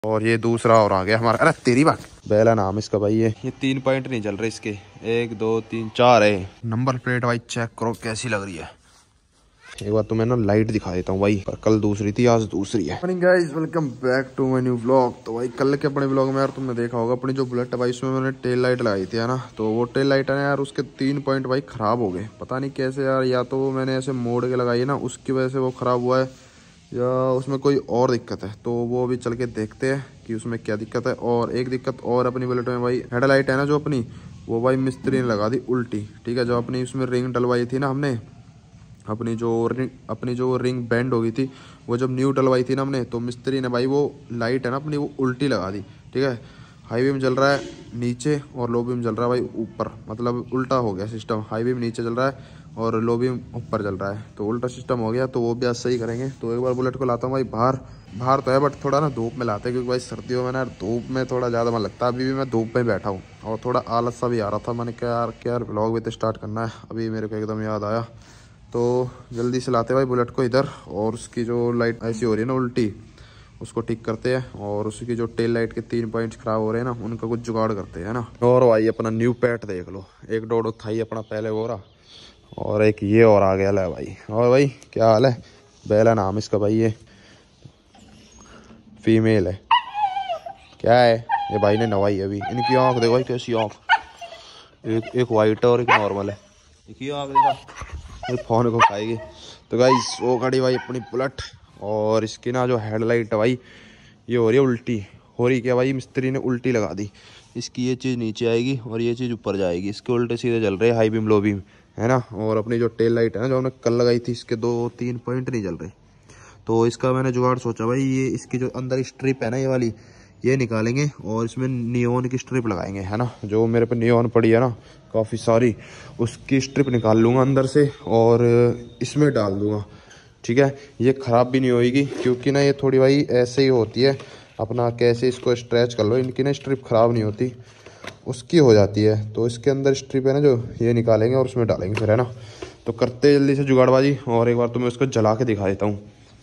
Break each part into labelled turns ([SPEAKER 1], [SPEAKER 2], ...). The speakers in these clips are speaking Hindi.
[SPEAKER 1] और ये दूसरा और आ गया हमारा। अरे तेरी बात, बेला नाम इसका भाई। ये 3 पॉइंट नहीं चल रहे इसके, 1 2 3 4 है। नंबर प्लेट भाई चेक करो कैसी लग रही है। एक बार तुम्हें ना लाइट दिखा देता हूँ भाई, पर कल दूसरी थी आज दूसरी है। Morning guys, welcome back to my new vlog. तो भाई कल के अपने व्लॉग में यार तुमने देखा होगा अपनी जो बुलेट है भाई, उसमें मैंने टेल लाइट लगाई थी है ना। तो वो टेल लाइट है ना यार, उसके 3 पॉइंट भाई खराब हो गए। पता नहीं कैसे यार, या तो वो मैंने ऐसे मोड़ के लगाई है ना, उसकी वजह से वो खराब हुआ है, या उसमें कोई और दिक्कत है। तो वो अभी चल के देखते हैं कि उसमें क्या दिक्कत है। और एक दिक्कत और अपनी बुलेट में भाई, हेडलाइट है ना जो अपनी, वो भाई मिस्त्री ने लगा दी उल्टी। ठीक है, जो अपनी उसमें रिंग डलवाई थी ना हमने, अपनी जो रिंग बेंड हो गई थी, वो जब न्यू डलवाई थी ना हमने, तो मिस्त्री ने भाई वो लाइट है ना अपनी, वो उल्टी लगा दी। ठीक है, हाई बीम जल रहा है नीचे और लो बीम जल रहा है भाई ऊपर, मतलब उल्टा हो गया सिस्टम। हाई बीम नीचे जल रहा है और लो बीम ऊपर जल रहा है, तो उल्टा सिस्टम हो गया। तो वो भी आज सही करेंगे। तो एक बार बुलेट को लाता हूँ भाई बाहर। बाहर तो है बट थोड़ा ना धूप में लाते हैं, क्योंकि भाई सर्दियों में ना धूप में थोड़ा ज़्यादा मन लगता है। अभी भी मैं धूप में बैठा हूँ और थोड़ा आलस सा भी आ रहा था। मैंने क्या यार व्लॉग भी तो स्टार्ट करना है, अभी मेरे को एकदम याद आया। तो जल्दी से लाते भाई बुलेट को इधर, और उसकी जो लाइट ऐसी हो रही है ना उल्टी, उसको ठीक करते हैं। और उसकी जो टेल लाइट के 3 पॉइंट्स खराब हो रहे हैं ना, उनका कुछ जुगाड़ करते हैं ना। और भाई अपना न्यू पैट देख लो, एक डोडो था ही अपना पहले वो रहा, और एक ये और आ गया है भाई। और भाई क्या हाल है? बेला नाम इसका भाई, ये फीमेल है। क्या है ये भाई ने नवाई अभी। इनकी आँख देखो भाई कैसी आँख, एक वाइट है और एक नॉर्मल है। एक ही आँख देखा, फोन को खाएगी। तो गाइस वो खड़ी भाई अपनी बुलेट, और इसकी ना जो हेडलाइट है भाई, ये हो रही है उल्टी। हो रही क्या भाई, मिस्त्री ने उल्टी लगा दी। इसकी ये चीज़ नीचे आएगी और ये चीज़ ऊपर जाएगी, इसके उल्टे सीधे चल रहे हैं हाई बीम लो बीम है ना। और अपनी जो टेल लाइट है ना, जो हमने कल लगाई थी, इसके 2-3 पॉइंट नहीं चल रहे। तो इसका मैंने जुगाड़ सोचा भाई, ये इसकी जो अंदर स्ट्रिप है ना, ये वाली, ये निकालेंगे और इसमें नियोन की स्ट्रिप लगाएंगे है ना। जो मेरे पे नियोन पड़ी है ना काफ़ी सारी, उसकी स्ट्रिप निकाल लूँगा अंदर से और इसमें डाल दूँगा। ठीक है, ये ख़राब भी नहीं होएगी, क्योंकि ना ये थोड़ी भाई ऐसे ही होती है अपना, कैसे इसको स्ट्रेच कर लो, इनकी ना स्ट्रिप ख़राब नहीं होती, उसकी हो जाती है। तो इसके अंदर स्ट्रिप है ना जो, ये निकालेंगे और उसमें डालेंगे फिर है ना। तो करते जल्दी से जुगाड़बाजी, और एक बार तो मैं उसको जला के दिखा देता हूँ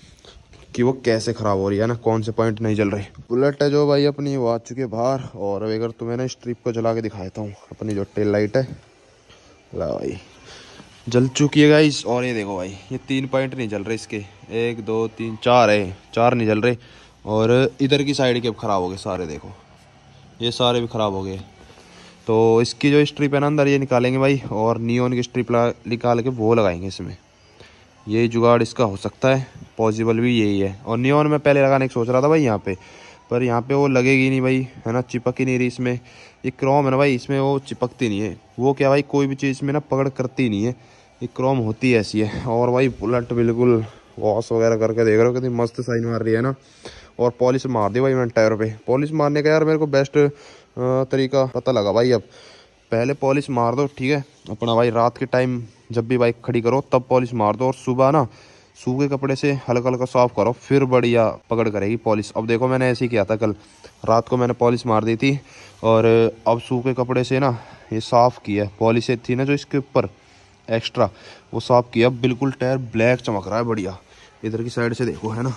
[SPEAKER 1] कि वो कैसे ख़राब हो रही है ना, कौन से पॉइंट नहीं जल रहे। बुलेट है जो भाई अपनी, वो आ चुकी है बाहर। और अगर तुम्हें ना स्ट्रिप को जला के दिखा देता हूँ, अपनी जो टेल लाइट है, ला भाई जल चुकी है गाइस। और ये देखो भाई, ये 3 पॉइंट नहीं जल रहे इसके, 1 2 3 4 है, 4 नहीं जल रहे। और इधर की साइड के अब ख़राब हो गए सारे, देखो ये सारे भी ख़राब हो गए। तो इसकी जो स्ट्रिप है ना अंदर, ये निकालेंगे भाई, और नियोन की स्ट्रिप निकाल के वो लगाएंगे इसमें। यही जुगाड़ इसका हो सकता है, पॉसिबल भी यही है। और नियोन में पहले लगाने की सोच रहा था भाई यहाँ पे, पर यहाँ पे वो लगेगी नहीं भाई है ना, चिपक ही नहीं रही इसमें। ये क्रोम है ना भाई, इसमें वो चिपकती नहीं है। वो क्या भाई, कोई भी चीज़ में ना पकड़ करती नहीं है, ये क्रोम होती ऐसी है। और भाई बुलेट बिल्कुल वॉश वगैरह करके देख रहे हो कितनी मस्त साइन मार रही है ना। और पॉलिश मार दी भाई मैंने टायर पे। पॉलिश मारने का यार मेरे को बेस्ट तरीका पता लगा भाई अब। पहले पॉलिश मार दो, ठीक है अपना भाई, रात के टाइम जब भी बाइक खड़ी करो तब पॉलिश मार दो, और सुबह ना सूखे कपड़े से हल्का हल्का साफ करो, फिर बढ़िया पकड़ करेगी पॉलिश। अब देखो मैंने ऐसे ही किया था, कल रात को मैंने पॉलिश मार दी थी, और अब सूखे कपड़े से ना ये साफ़ किया। पॉलिश थी ना जो इसके ऊपर एक्स्ट्रा, वो साफ़ किया। बिल्कुल टायर ब्लैक चमक रहा है बढ़िया, इधर की साइड से देखो है ना,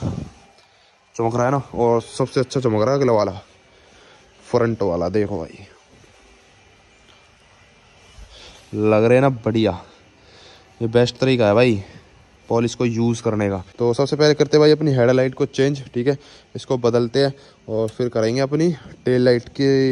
[SPEAKER 1] चमक रहा है ना। और सबसे अच्छा चमक रहा है अगला वाला, फ्रंट वाला, देखो भाई लग रहे हैं ना बढ़िया। ये बेस्ट तरीका है भाई पॉलिश को यूज़ करने का। तो सबसे पहले करते हैं भाई अपनी हेडलाइट को चेंज, ठीक है इसको बदलते हैं, और फिर करेंगे अपनी टेल लाइट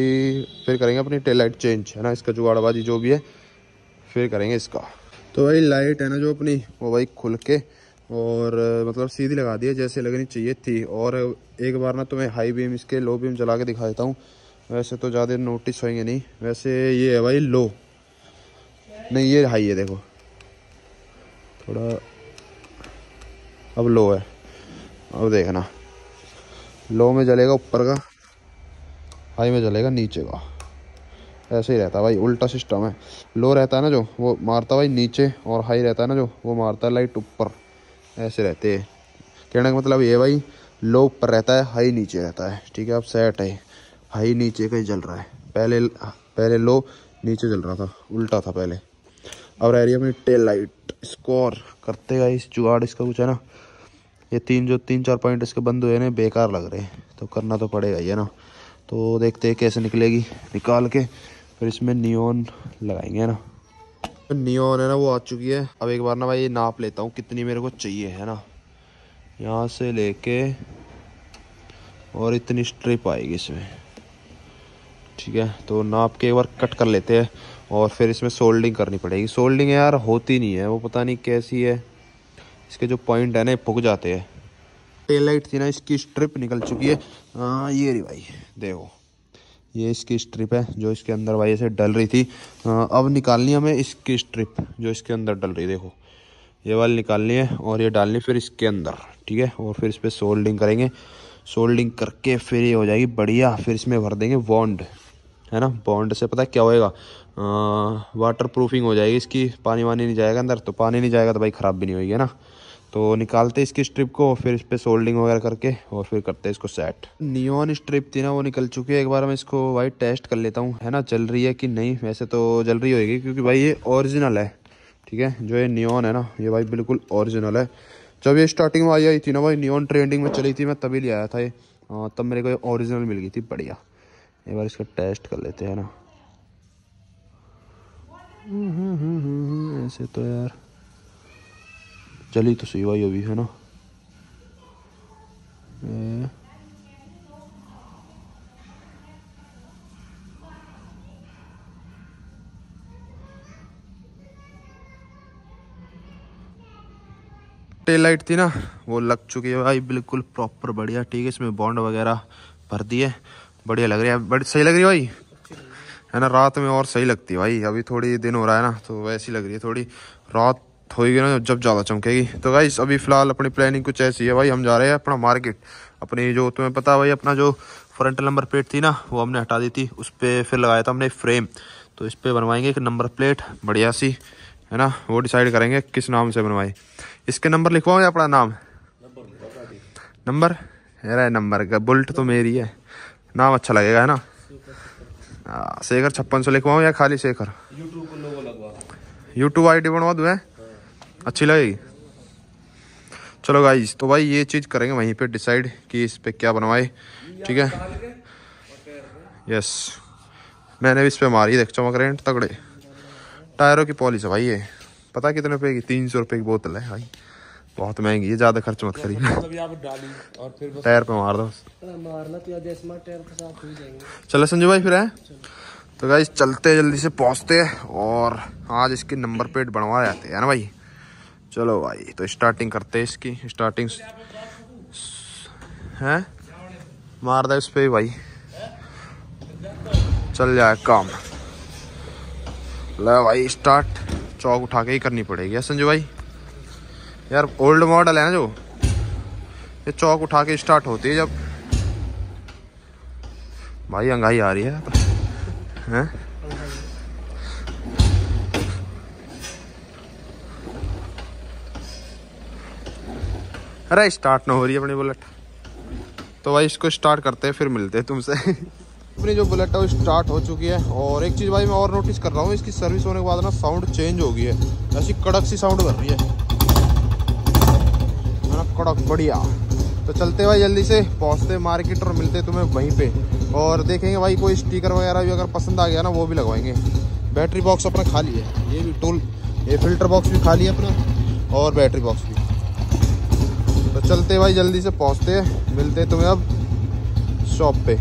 [SPEAKER 1] चेंज है ना। इसका जुगाड़बाजी जो भी है फिर करेंगे इसका। तो भाई लाइट है ना जो अपनी, वो भाई खुल के और मतलब सीधी लगा दी है जैसे लगनी चाहिए थी। और एक बार ना तुम्हें हाई बीम इसके लो बीम जला के दिखा देता हूँ। वैसे तो ज़्यादा नोटिस होंगे नहीं, वैसे ये है भाई लो, नहीं ये हाई है, देखो थोड़ा अब लो है। अब देखना, लो में जलेगा ऊपर का, हाई में जलेगा नीचे का। ऐसे ही रहता है भाई, उल्टा सिस्टम है। लो रहता है ना जो, वो मारता भाई नीचे, और हाई रहता है ना जो, वो मारता है लाइट ऊपर। ऐसे रहते हैं। कहने का मतलब ये भाई, लो ऊपर रहता है, हाई नीचे रहता है। ठीक है, अब सेट है, हाई नीचे का ही जल रहा है। पहले लो नीचे जल रहा था, उल्टा था पहले। अब रह रही है अपनी टेल लाइट, इसको और करते गए इस जुगाड़, इसका कुछ है ना ये तीन चार पॉइंट इसके बंद हुए ना, बेकार लग रहे हैं, तो करना तो पड़ेगा ही है ना। तो देखते हैं कैसे निकलेगी, निकाल के फिर इसमें नियॉन लगाएंगे ना। नियॉन है ना वो आ चुकी है। अब एक बार ना भाई नाप लेता हूँ कितनी मेरे को चाहिए है ना, यहाँ से लेके और इतनी स्ट्रिप आएगी इसमें, ठीक है। तो नाप के एक बार कट कर लेते हैं और फिर इसमें सोल्डिंग करनी पड़ेगी। सोल्डिंग यार होती नहीं है, वो पता नहीं कैसी है, इसके जो पॉइंट है ना फुक जाते हैं। टेल लाइट थी ना इसकी स्ट्रिप निकल चुकी है। ये रही भाई, देखो ये इसकी स्ट्रिप है जो इसके अंदर भाई ऐसे डल रही थी। अब निकालनी है हमें इसकी स्ट्रिप जो इसके अंदर डल रही, देखो ये वाली निकालनी है और ये डालनी फिर इसके अंदर, ठीक है। और फिर इस पर सोल्डिंग करेंगे, सोल्डिंग करके फिर ये हो जाएगी बढ़िया। फिर इसमें भर देंगे बॉन्ड, है ना। बॉन्ड से पता है क्या होएगा, वाटर प्रूफिंग हो जाएगी इसकी, पानी वानी नहीं जाएगा अंदर। तो पानी नहीं जाएगा तो भाई ख़राब भी नहीं होगी, है ना। तो निकालते इसकी स्ट्रिप को, फिर इस पर सोल्डिंग वगैरह करके और फिर करते हैं इसको सेट। नियॉन स्ट्रिप थी ना वो निकल चुकी है। एक बार मैं इसको भाई टेस्ट कर लेता हूँ, है ना, चल रही है कि नहीं। वैसे तो जल रही होगी क्योंकि भाई ये ओरिजिनल है, ठीक है। जो ये नियॉन है ना ये भाई बिल्कुल ओरिजिनल है। जब ये स्टार्टिंग में आई थी ना भाई, नियॉन ट्रेंडिंग में चली थी, मैं तभी ले आया था ये। तब मेरे को ओरिजिनल मिल गई थी बढ़िया। एक बार इसका टेस्ट कर लेते हैं ना। ऐसे तो यार चली तो सही भाई अभी, है ना। टेल लाइट थी ना वो लग चुकी है भाई बिल्कुल प्रॉपर बढ़िया, ठीक है। इसमें बॉन्ड वगैरह भर दिए, बढ़िया लग रही है, बड़ी सही लग रही है भाई, है ना। रात में और सही लगती है भाई, अभी थोड़ी दिन हो रहा है ना तो वैसी लग रही है थोड़ी। रात होगी ना जब ज़्यादा चमकेगी। तो गाइस अभी फ़िलहाल अपनी प्लानिंग कुछ ऐसी है भाई, हम जा रहे हैं अपना मार्केट। अपनी जो तुम्हें पता है भाई, अपना जो फ्रंट नंबर प्लेट थी ना वो हमने हटा दी थी, उस पर फिर लगाया था हमने फ्रेम। तो इस पर बनवाएंगे एक नंबर प्लेट बढ़िया सी, है ना। वो डिसाइड करेंगे किस नाम से बनवाए। इसके नंबर लिखवाओ या अपना नाम, नंबर है नंबर का। बुलेट तो मेरी है, नाम अच्छा लगेगा, है ना। शेखर 5600 लिखवाऊँ या खाली शेखर। यूट्यूब आईडी बनवा दूँ, है अच्छी लगेगी। चलो गाइस, तो भाई ये चीज़ करेंगे वहीं पे डिसाइड कि इस पे क्या बनवाए, ठीक है। यस, मैंने भी इस पे मारी, देख चमक रहे हैं तगड़े। टायरों की पॉलिश है भाई ये, पता कितने रुपए की, 300 रुपये की बोतल है भाई, बहुत महंगी है, ज़्यादा खर्च मत करिए। टायर पे मार दो, चलो संजू भाई फिर है। तो गाइस चलते जल्दी से पहुंचते हैं और आज इसकी नंबर प्लेट बनवा जाते हैं ना भाई। चलो भाई तो स्टार्टिंग करते हैं इसकी, स्टार्टिंग है मार दे उस पर भाई, चल जाए काम। ले भाई स्टार्ट, चौक उठा के ही करनी पड़ेगी संजू भाई। यार ओल्ड मॉडल है ना जो, ये चौक उठा के स्टार्ट होती है जब भाई अंगाई आ रही है, हैं? अरे स्टार्ट ना हो रही है अपनी बुलेट। तो भाई इसको स्टार्ट करते हैं फिर मिलते हैं तुमसे। अपनी जो बुलेट है वो स्टार्ट हो चुकी है। और एक चीज़ भाई मैं और नोटिस कर रहा हूँ, इसकी सर्विस होने के बाद ना साउंड चेंज हो गई है, ऐसी कड़क सी साउंड कर रही है ना, कड़क बढ़िया। तो चलते भाई जल्दी से पहुँचते मार्केट और मिलते तुम्हें वहीं पे। और देखेंगे भाई कोई स्टिकर वगैरह भी अगर पसंद आ गया ना वो भी लगवाएंगे। बैटरी बॉक्स अपना खाली है, ये भी टूल, ये फिल्टर बॉक्स भी खाली है अपना, और बैटरी बॉक्स भी। तो चलते भाई जल्दी से पहुंचते हैं, मिलते हैं तुम्हें अब शॉप पे।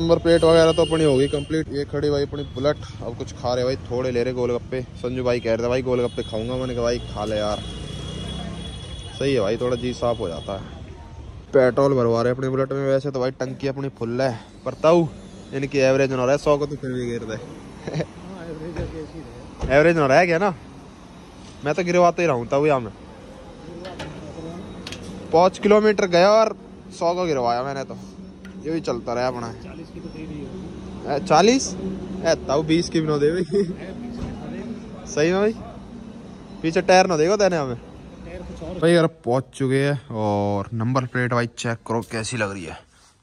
[SPEAKER 1] नंबर प्लेट वगैरह तो अपनी होगी कंप्लीट। ये खड़ी भाई अपनी बुलेट। अब कुछ खा रहे भाई, थोड़े ले रहे गोलगप्पे। संजू भाई कह रहे थे भाई गोलगप्पे खाऊंगा, मैंने कहा भाई खा ले यार, सही है भाई, थोड़ा जी साफ हो जाता है। पेट्रोल भरवा रहे अपनी बुलेट में। वैसे तो भाई टंकी अपनी फुल है, पर ताऊ इनकी एवरेज ना रहा है 100 को तो फिर भी गिर दे। एवरेज ना रहा है क्या ना, मैं तो गिरवाते ही रहूँ ताऊ। यहाँ में 5 किलोमीटर गया और 100 को गिरवाया मैंने तो। ये भी चलता रहा अपना। 40 की तो दे रही है। 40 ताऊ 20 की भी ना दे भाई। सही है भाई, पीछे टायर ना देगा देने हमें भाई। यार पहुंच चुके हैं और नंबर प्लेट भाई चेक करो कैसी लग रही है।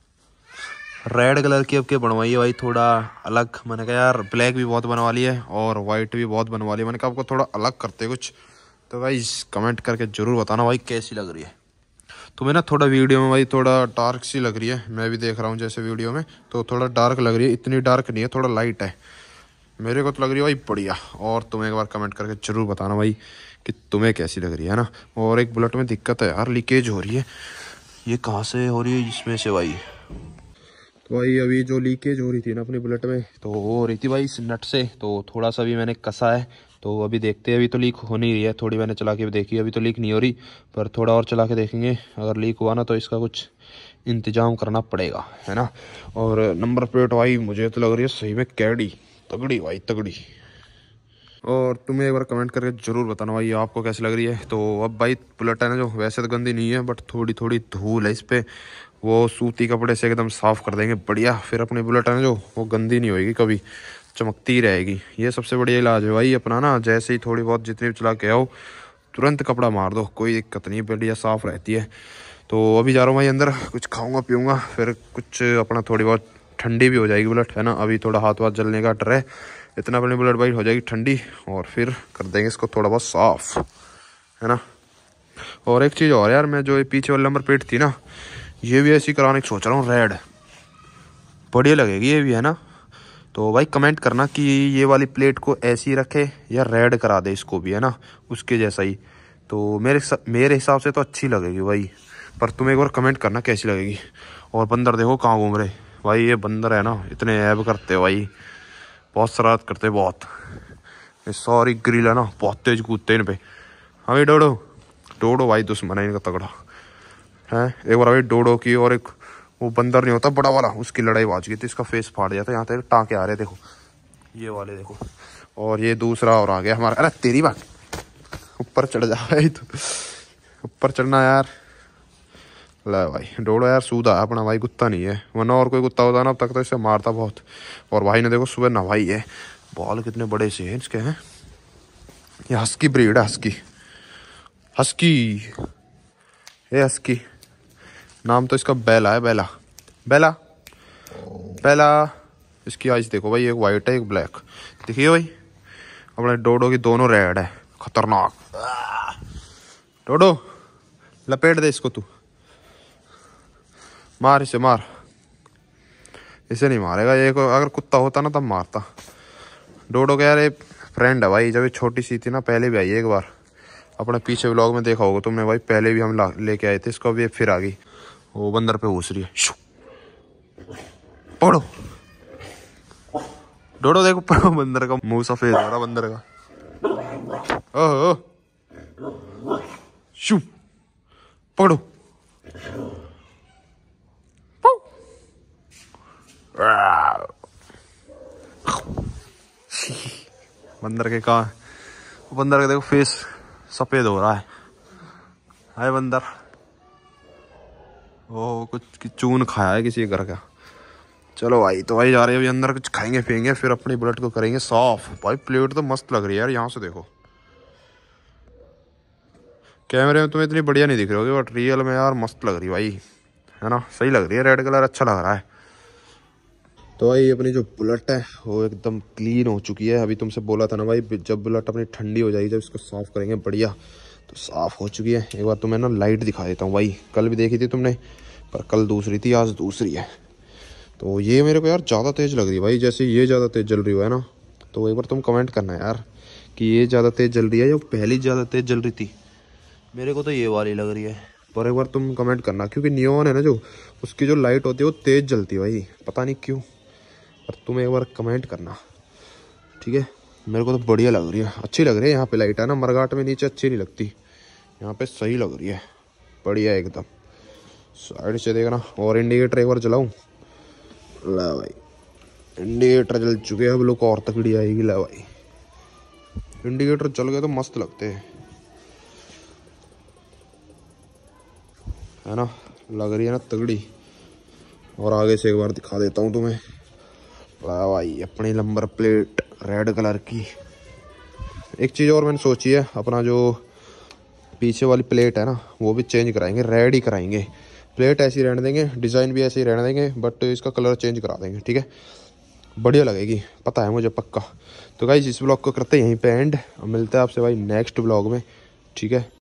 [SPEAKER 1] रेड कलर की अब के बनवाई है भाई, थोड़ा अलग। मैंने कहा यार ब्लैक भी बहुत बनवा ली है और वाइट भी बहुत बनवा ली है। मैंने कहा आपको थोड़ा अलग करते कुछ, तो भाई कमेंट करके जरूर बताना भाई कैसी लग रही है। तो मैं ना थोड़ा वीडियो में भाई थोड़ा डार्क सी लग रही है, मैं भी देख रहा हूँ जैसे वीडियो में, तो थोड़ा डार्क लग रही है। इतनी डार्क नहीं है, थोड़ा लाइट है। मेरे को तो लग रही है भाई बढ़िया। और तुम्हें एक बार कमेंट करके जरूर बताना भाई कि तुम्हें कैसी लग रही है ना। और एक बुलेट में दिक्कत है यार, लीकेज हो रही है। ये कहाँ से हो रही है, इसमें से भाई। तो भाई अभी जो लीकेज हो रही थी ना अपनी बुलेट में, तो वो हो रही थी भाई इस नट से। तो थोड़ा सा भी मैंने कसा है, तो अभी देखते हैं। अभी तो लीक हो नहीं रही है, थोड़ी मैंने चला के भी देखी, अभी तो लीक नहीं हो रही, पर थोड़ा और चला के देखेंगे। अगर लीक हुआ ना तो इसका कुछ इंतजाम करना पड़ेगा, है ना। और नंबर प्लेट भाई मुझे तो लग रही है सही में कैडी, तगड़ी भाई तगड़ी। और तुम्हें एक बार कमेंट करके जरूर बताना भाई आपको कैसी लग रही है। तो अब भाई बुलेट है ना, जो वैसे तो गंदी नहीं है, बट थोड़ी थोड़ी धूल है इस पर। वो सूती कपड़े से एकदम साफ़ कर देंगे बढ़िया, फिर अपनी बुलेट है ना जो, वो गंदी नहीं होएगी कभी, चमकती ही रहेगी। ये सबसे बढ़िया इलाज है भाई अपना ना। जैसे ही थोड़ी बहुत जितनी भी चला के आओ, तुरंत कपड़ा मार दो, कोई दिक्कत नहीं, बढ़िया साफ़ रहती है। तो अभी जा रहा हूँ भाई अंदर, कुछ खाऊंगा पीऊँगा, फिर कुछ अपना थोड़ी बहुत ठंडी भी हो जाएगी बुलेट, है ना। अभी थोड़ा हाथ वाथ जलने का डर है, इतना अपनी बुलेट भाई हो जाएगी ठंडी, और फिर कर देंगे इसको थोड़ा बहुत साफ़, है ना। और एक चीज़ और यार, मैं जो ये पीछे वाली नंबर प्लेट थी ना, ये भी ऐसी कराने की सोच रहा हूँ, रेड बढ़िया लगेगी ये भी, है ना। तो भाई कमेंट करना कि ये वाली प्लेट को ऐसी रखे या रेड करा दे इसको भी, है ना, उसके जैसा ही। तो मेरे हिसाब से तो अच्छी लगेगी भाई, पर तुम एक बार कमेंट करना कैसी लगेगी। और बंदर देखो कहाँ घूम रहे भाई, ये बंदर है ना, इतने ऐब करते भाई, बहुत शरारत करते बहुत। ये सॉरी ग्रिल है ना, बहुत तेज कूदते इन पे। हाँ भाई डोडो, डोडो भाई दुश्मन है इनका तगड़ा है। एक बार भाई डोडो की और एक वो बंदर नहीं होता बड़ा वाला, उसकी लड़ाई बाज गई थी, इसका फेस फाड़ दिया था। यहाँ तक टाँके आ रहे देखो, ये वाले देखो। और ये दूसरा और आ गया हमारा। अरे तेरी बात, ऊपर चढ़ जा भाई, तो ऊपर चढ़ना यार। ले भाई डोडो यार सूदा है अपना भाई, कुत्ता नहीं है, वरना और कोई कुत्ता होता ना अब तक तो इसे मारता बहुत। और भाई ने देखो सुबह नवाई है, बाल कितने बड़े से हैं इसके, हैं। ये हस्की ब्रीड है, हस्की हस्की, ये हस्की। नाम तो इसका बेला है, बेला बेला बेला। इसकी आइज देखो भाई, एक वाइट है एक ब्लैक, देखिए भाई। अपने डोडो की दोनों रेड है, खतरनाक। डोडो लपेट दे इसको, तू मार इसे, मार इसे। नहीं मारेगा ये, अगर कुत्ता होता ना तब मारता। डोडो का यार ये फ्रेंड है भाई, जब ये छोटी सी थी ना, पहले भी आई एक बार, अपने पीछे व्लॉग में देखा होगा तुमने भाई, पहले भी हम लेके आए थे इसको, अभी फिर आ गई। वो बंदर पे घुस रही है, पकड़ो डोडो, देखो पकड़ो। बंदर का मुंह सफेद हो रहा बंदर का। ओह शू, पकड़ो। बंदर के कहा, बंदर का देखो फेस सफेद हो रहा है। हाय बंदर, वो कुछ चून खाया है किसी घर का। चलो भाई, तो भाई जा रहे हैं अभी अंदर, कुछ खाएंगे पियेंगे, फिर अपनी बुलेट को करेंगे साफ। भाई प्लेट तो मस्त लग रही है यार, यहाँ से देखो। कैमरे में तुम्हें इतनी बढ़िया नहीं दिख रही होगी, बट रियल में यार मस्त लग रही है भाई, है ना, सही लग रही है। रेड कलर अच्छा लग रहा है। तो भाई अपनी जो बुलेट है वो एकदम क्लीन हो चुकी है। अभी तुमसे बोला था ना भाई, जब बुलेट अपनी ठंडी हो जाएगी, जब इसको साफ़ करेंगे बढ़िया, तो साफ़ हो चुकी है। एक बार तुम्हें ना लाइट दिखा देता हूँ भाई, कल भी देखी थी तुमने, पर कल दूसरी थी, आज दूसरी है। तो ये मेरे को यार ज़्यादा तेज़ लग रही है भाई, जैसे ये ज़्यादा तेज़ जल रही हो, है ना। तो एक बार तुम कमेंट करना यार कि ये ज़्यादा तेज़ जल रही है या पहली ज़्यादा तेज़ जल रही थी। मेरे को तो ये वाली लग रही है, पर एक बार तुम कमेंट करना, क्योंकि नियॉन है ना जो, उसकी जो लाइट होती है वो तेज़ जलती है भाई, पता नहीं क्यों। पर तुम एक बार कमेंट करना, ठीक है। मेरे को तो बढ़िया लग रही है, अच्छी लग रही है। यहाँ पे लाइट है ना, मरघाट में नीचे अच्छी नहीं लगती, यहाँ पे सही लग रही है, बढ़िया एकदम। साइड से देखना। और इंडिकेटर एक बार जलाऊं, ला भाई इंडिकेटर जल चुके हैं। अब लोग और तकड़ी आएगी। ला भाई इंडिकेटर चल गए तो मस्त लगते हैं, है ना, लग रही है ना तगड़ी। और आगे से एक बार दिखा देता हूँ तुम्हें। ला भाई अपनी नंबर प्लेट रेड कलर की। एक चीज़ और मैंने सोची है, अपना जो पीछे वाली प्लेट है ना वो भी चेंज कराएंगे, रेड ही कराएंगे। प्लेट ऐसी रहने देंगे, डिज़ाइन भी ऐसे ही रहने देंगे, बट इसका कलर चेंज करा देंगे, ठीक है। बढ़िया लगेगी, पता है मुझे पक्का। तो गाइस इस ब्लॉग को करते हैं यहीं पे एंड। मिलते हैं आपसे भाई नेक्स्ट ब्लॉग में, ठीक है।